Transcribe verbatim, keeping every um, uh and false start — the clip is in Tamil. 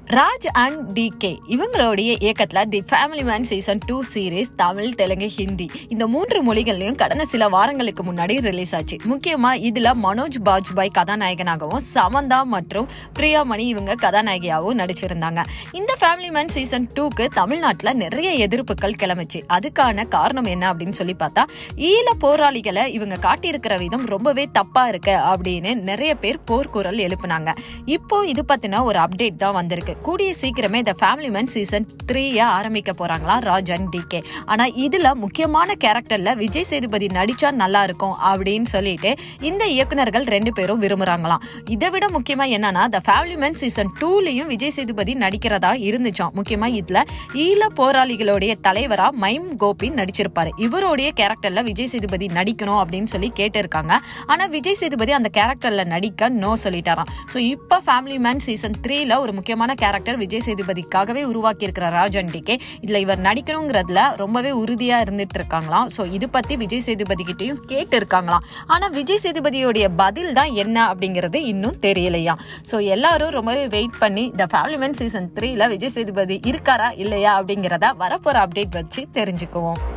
ராஜ் அண்ட் டிகே இவங்களுடைய இயக்கத்துல the family man season two series Tamil, Telugu, Hindi இந்த மூன்று மொழிகள்லயும் கடந்த சில வாரங்களுக்கு முன்னாடி ரிலீஸ் ஆச்சு. முக்கியமா இதுல மனோஜ் பாஜ்பாய் கதாநாயகனாகவும் சமந்தா மற்றும் பிரியாமணி இவங்க கதாநாயகியாகவும் நடிச்சிருந்தாங்க. இந்த ஃபேமிலி மேன் சீசன் டூக்கு தமிழ்நாட்டுல நிறைய எதிர்ப்புகள் கிளம்பிச்சு. அதுக்கான காரணம் என்ன அப்படின்னு சொல்லி பார்த்தா, ஈழ போராளிகளை இவங்க காட்டியிருக்கிற விதம் ரொம்பவே தப்பா இருக்கு அப்படின்னு நிறைய பேர் போர்க்குரல் எழுப்புனாங்க. இப்போ இது பத்தின ஒரு அப்டேட் தான் வந்திருக்கு. கூடிய சீக்கிரமே இந்த ஃபேமிலி மேன் சீசன் த்ரீய ஆரம்பிக்க போறாங்களா ராஜ் அண்ட் டிகே. ஆனா இதுல முக்கியமான கேரக்டர்ல விஜய் சேதுபதி நடிச்சா நல்லா இருக்கும் அப்படின்னு சொல்லிட்டு இந்த இயக்குனர்கள் ரெண்டு பேரும் விரும்புறாங்களாம். இதை விட முக்கியமா என்னன்னா, த ஃபேமிலி மேன் சீசன் டூலயும் விஜய் சேதுபதி நடிக்கிறதா இருந்துச்சாம். முக்கியமா இதுல ஈழ போராளிகளுடைய தலைவரா மைம் கோபி நடிச்சிருப்பாரு. இவருடைய கேரக்டர்ல விஜய் சேதுபதி நடிக்கணும் அப்படின்னு சொல்லி கேட்டு இருக்காங்க. ஆனா விஜய் சேதுபதி அந்த கேரக்டர்ல நடிக்க நோ சொல்லிட்டாராம். சோ இப்ப ஃபேமிலி மேன் சீசன் த்ரீல ஒரு முக்கியமான கேரக்டர் விஜய் சேதுபதிக்காகவே உருவாக்கி இருக்கிற ராஜ் அண்ட் டிகே. இதுல இவர் நடிக்கணுங்கிறதுல ரொம்பவே உறுதியா இருந்துட்டு இருக்காங்களாம். சோ இது பத்தி விஜய் சேதுபதி கிட்டையும் கேட்டு இருக்காங்களாம். ஆனா விஜய் சேதுபதியோடைய பதில் தான் என்ன அப்படிங்கிறது இன்னும் தெரியலையா. சோ எல்லாரும் ரொம்பவே வெயிட் பண்ணி த ஃபேமிலி மேன் சீசன் த்ரீல விஜய் சேதுபதி இருக்காரா இல்லையா அப்படிங்கிறத வரப்போற அப்டேட் வச்சு தெரிஞ்சுக்குவோம்.